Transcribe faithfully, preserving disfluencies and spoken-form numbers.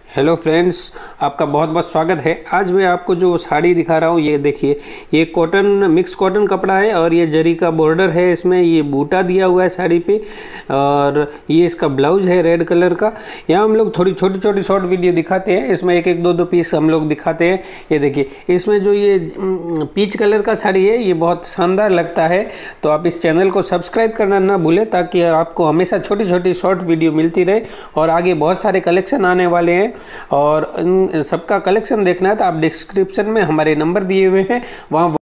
Hello friends, आपका बहुत बहुत स्वागत है। आज मैं आपको जो साड़ी दिखा रहा हूँ ये देखिए, ये कॉटन मिक्स कॉटन कपड़ा है और ये जरी का बॉर्डर है, इसमें ये बूटा दिया हुआ है साड़ी पे और ये इसका ब्लाउज है रेड कलर का। यहाँ हम लोग थोड़ी छोटी छोटी शॉर्ट वीडियो दिखाते हैं, इसमें एक एक दो दो पीस हम लोग दिखाते हैं। ये देखिए, इसमें जो ये पीच कलर का साड़ी है ये बहुत शानदार लगता है, तो आप इस चैनल को सब्सक्राइब करना ना भूलें ताकि आपको हमेशा छोटी छोटी शॉर्ट वीडियो मिलती रहे। और आगे बहुत सारे कलेक्शन आने वाले हैं और इन सबका कलेक्शन देखना है तो आप डिस्क्रिप्शन में हमारे नंबर दिए हुए हैं, वहाँ